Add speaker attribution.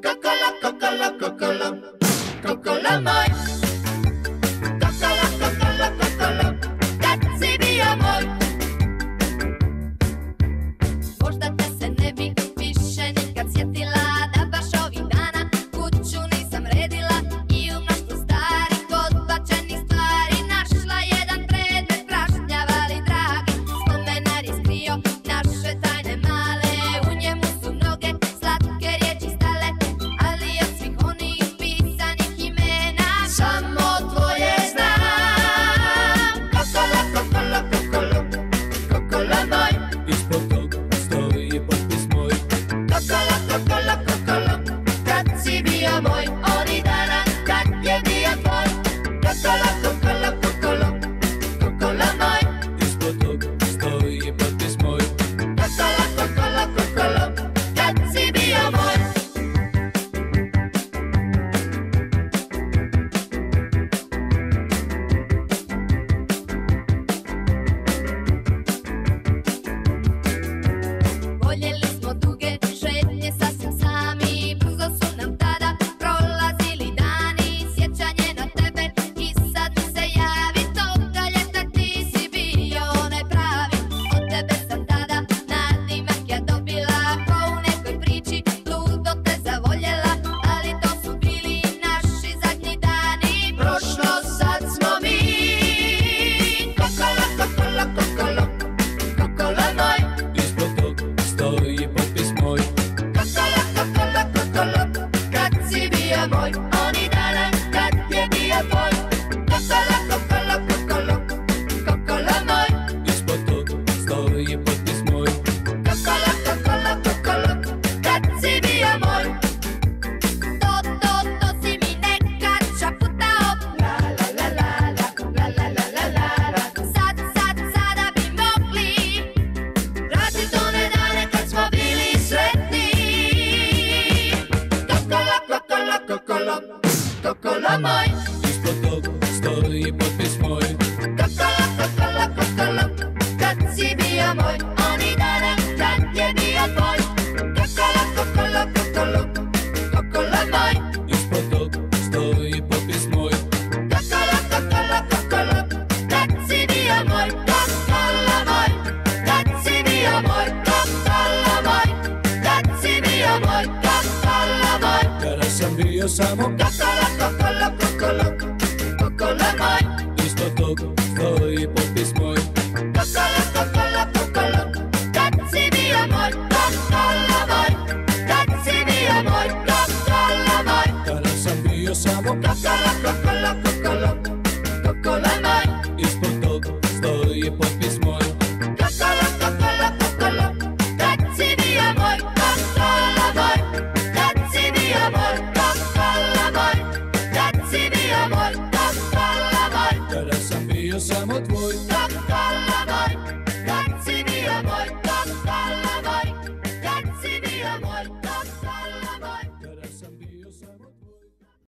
Speaker 1: Coccolo, coccolo, coccolo, coccolo moj. Coccolo, coccolo, coccolo, kaci bio moj. Možda te se ne bi više nikad sjetila, da baš ovih dana kuću nisam redila i u mnoštvu starih odbačenih stvari našla jedan predmet prašnjav, ali dragi. Spomenar je skrio naše tajne male, u njemu su mnoge slatke riječi stale, ali od svih onih pisanih imena samo tvoje znam. Coccolo, coccolo, coccolo, coccolo moj.
Speaker 2: Ispod toga stoji potpis moj.
Speaker 1: Coccolo, coccolo, coccolo, kad si bio moj, onih dana kad je bio tvoj. Coccolo, coccolo, coccolo, coccolo moj.
Speaker 2: Ispod toga stoji potpis moj.
Speaker 1: Coccolo, coccolo, coccolo, kad si bio moj. Voljeli smo duge šetnje sasvim sami, brzo su nam tada prolazili dani. Sjećanje na tebe i sad mi se javi, toga ljeta ti si bio onaj pravi. Od tebe sam tada nadimak ja dobila, ko u nekoj priči ludo te zavoljela, ali to su bili naši zadnji dani. Prošlo sad smo mi. Coccolo, coccolo, coccolo, coccolo moj.
Speaker 2: Ispod toga stoji potpis moj.
Speaker 1: Coccolo, coccolo, coccolo, kad si bio moj, onih dana kad je bio tvoj. Coccolo, coccolo, coccolo, coccolo moj.
Speaker 2: Ispod toga stoji potpis moj.
Speaker 1: Coccolo, coccolo, coccolo, kad si bio moj. To si mi nekad šaputao. La la la la la, la la la la la la. Sada bi mogli vratit one dane kad smo bili sretni. Coccolo, coccolo, coccolo, coccolo moj.
Speaker 2: Ispod toga stoji potpis moj.
Speaker 1: Coccolo, coccolo, coccolo, kad si bio moj, onih dana kad je bio tvoj. Coccolo, coccolo, coccolo, coccolo moj.
Speaker 2: Ispod toga stoji potpis moj.
Speaker 1: Coccolo, coccolo, coccolo, kad si bio moj. Coccolo moj, kad si bio moj. Coccolo moj, kad si bio moj. Coccolo moj.
Speaker 2: Kada sam bio samo
Speaker 1: Coccolo, coccolo, coccolo,